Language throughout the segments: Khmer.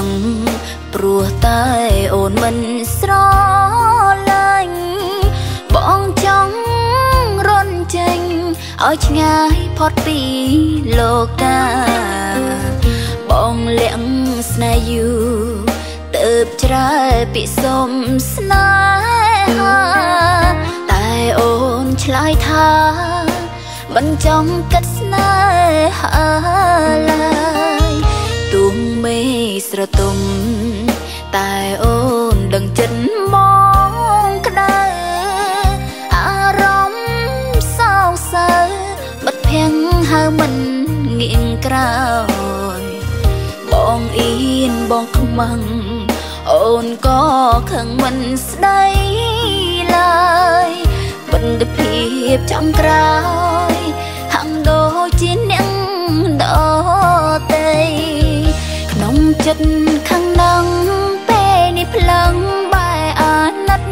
ងព្រោះតែអូនមិនស្រឡាញ់បងចង់រន់ចេញឲ្យឆ្ងាយផុតពីលោកាបងលាក់ស្នេហ៍យូរទៅច្រើពីសុំស្នេហាតែអូនឆ្លើយថាមិនចង់កាត់ស្នេហាឡើយទូងមេស្រទុំតែអូនដឹងចិត្តមកក្តៅអារម្មណ៍សោកសៅបិទភាំងហៅមិនងាកក្រោយបងអៀនបងខ្មាំងអូនក៏ខឹងមិនស្ដីឡើយបន្ទភាពចង់ក្រោយហាំដូចជាអ្នកដតីក្នុងចិត្តខាងនឹងពេលនេះផ្លឹងបែអាណិត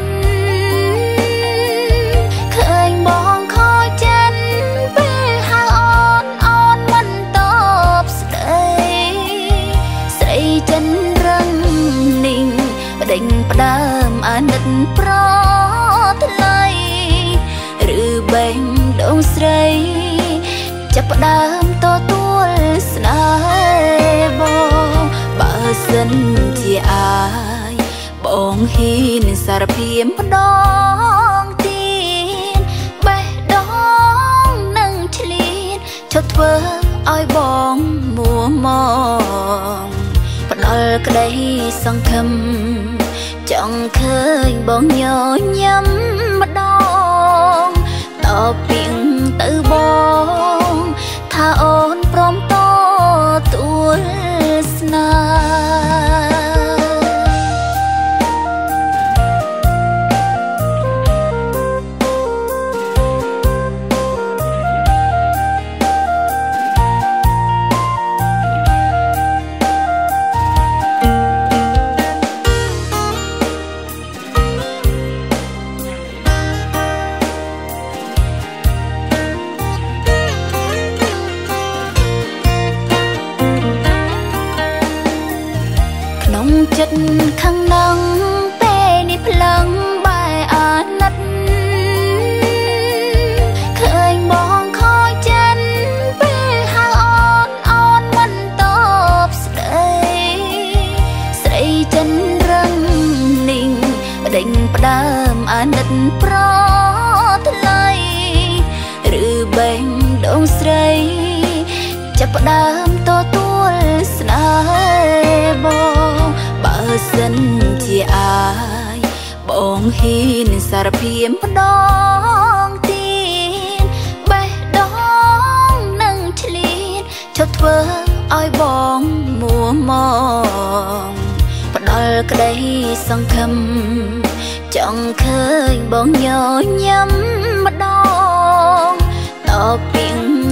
ឃើញបងខូចចិត្តពេលហៅអូនមិនតបស្ដីស្រីចិនរឹងនិងបដិញផ្ដើមអាណិតប្រថ្លៃឬបេងដូងស្រីចាប់ផ្ដើមទទួលស្នេហ៍បងបើសិនជាអាយបងហ៊ានសារភាពម្ដងទៀតបេះដូងនឹងឆ្លៀនឈប់ធ្វើឲ្យបងមួមងផ្ដល់ក្តីសង្ឃឹមចង់ឃើញបងញញឹមម្ដងតពីងទៅបងថាអូនព្រមទទួលស្នេហ៍ចិត្តខាងនឹងពេលនេះផ្លឹងបែអាណិតឃើញបងខូចចិត្តពេលហៅអូនមិនតបស្ដីស្រីចិនរឹងនិងបដិញផ្ដើមអាណិតប្រថ្លៃឬបេងដូងស្រីចាប់ផ្ដើមទទួលស្នេហ៍បងបើសិនជាអាយបងហ៊ានសារភាពម្ដងទៀតបេះដូងនឹងឆ្លៀនឈប់ធ្វើឲ្យបងមួមងផ្ដល់ក្តីសង្ឃឹមចង់ឃើញបងញញឹមម្ដងតពីង